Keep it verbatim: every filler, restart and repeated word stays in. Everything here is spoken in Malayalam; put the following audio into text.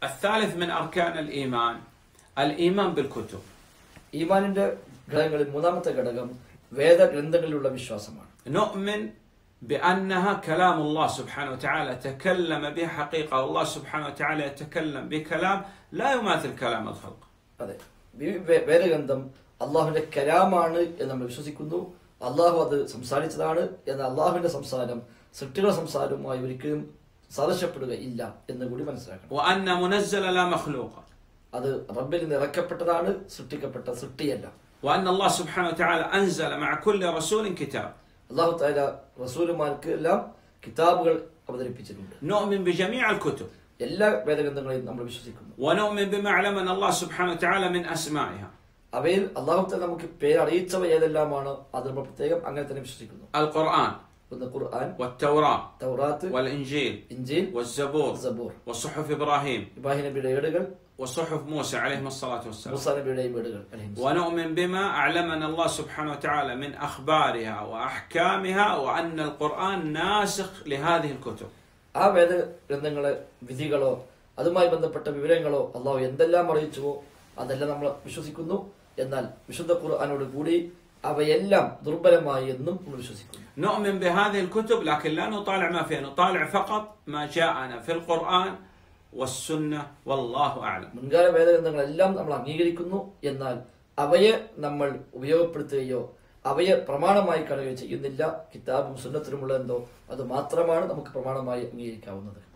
الثالث من أركان الإيمان الإيمان بالكتب. ഈമാനിന്റെ ഘടകങ്ങളിൽ മൂന്നാമത്തെ ഘടകം വേദഗ്രന്ഥങ്ങളിലുള്ള വിശ്വാസമാണ്. نؤمن بأنها كلام الله سبحانه وتعالى تكلم به حقيقة. الله سبحانه وتعالى يتكلم بكلام لا يماثل كلام الخلق. അതെ, വേദഗ്രന്ഥം അള്ളാഹുവിന്റെ കലാമാണ് എന്ന് നമ്മൾ വിശ്വസിക്കുന്നു. അള്ളാഹു അത് സംസാരിച്ചതാണ് എന്ന അള്ളാഹുവിന്റെ സംസാരം സൃഷ്ടികളുടെ സംസാരവുമായി ഒരിക്കലും സാദൃശ്യപ്പെടുകയില്ല എന്ന് കൂടി മനസ്സിലാക്കണം. وأن منزل لا مخلوق. അത് റബ്ബിൽ നിന്ന് ഇറക്കപ്പെട്ടതാണ്, സൃഷ്ടിക്കപ്പെട്ട സൃഷ്ടിയല്ല. وأن الله سبحانه وتعالى أنزل مع كل رسول كتاب. അള്ളാഹു തആല റസൂലുമാർക്ക് എല്ലാം കിതാബുകൾ അവതരിപ്പിച്ചിട്ടുണ്ട്. نؤمن بجميع الكتب. എല്ലാ വേദഗ്രന്ഥങ്ങളെയും നമ്മൾ വിശ്വസിക്കുന്നു. ونؤمن بما علمنا الله سبحانه وتعالى من أسمائها. അവയിൽ അള്ളാഹു തആല നമുക്ക് പേരറിയിച്ചവ ഏതെല്ലാമാണ് അത് നമ്മൾ പ്രത്യേകം അങ്ങനെ തന്നെ വിശ്വസിക്കുന്നു. القرآن ഖുർആൻ, والتوراة തൗറാത്ത്, والإنجيل ഇൻജീൽ, والزبور സബൂർ, وصحف إبراهيم ഇബ്രാഹിം നബിയുടെ ഏടുകൾ, وصحف موسى عليهم الصلاة والسلام. മൂസാ നബിയുടെയും ഏടുകൾ. ونؤمن بما علمنا الله سبحانه وتعالى من أخبارها وأحكامها وأن القرآن ناسخ لهذه الكتب. ആ വേദഗ്രന്ഥങ്ങളെ വിധികളോ അതുമായി ബന്ധപ്പെട്ട വിവരങ്ങളോ അള്ളാഹു എന്തെല്ലാം അറിയിച്ചുവോ അതെല്ലാം നമ്മൾ വിശ്വസിക്കുന്നു. എന്നാൽ വിശുദ്ധ ഖുർആനോട് കൂടി അവയെല്ലാം ദുർബലമായി എന്നും നമ്മൾ വിശ്വസിക്കുന്നു. نؤمن بهذه الكتب لكن لا نطالع ما فيها، نطالع فقط ما جاءنا في القرآن والسنة والله أعلم. മുൻകാല വേദഗ്രന്ഥങ്ങളെല്ലാം നമ്മൾ അംഗീകരിക്കുന്നു. എന്നാൽ അവയെ നമ്മൾ ഉപയോഗപ്പെടുത്തുകയോ അവയെ പ്രമാണമായി കാണുകയോ ചെയ്യുന്നില്ല. കിതാബും സുന്നത്തിലുമുള്ള എന്തോ അത് മാത്രമാണ് നമുക്ക് പ്രമാണമായി അംഗീകരിക്കാവുന്നത്.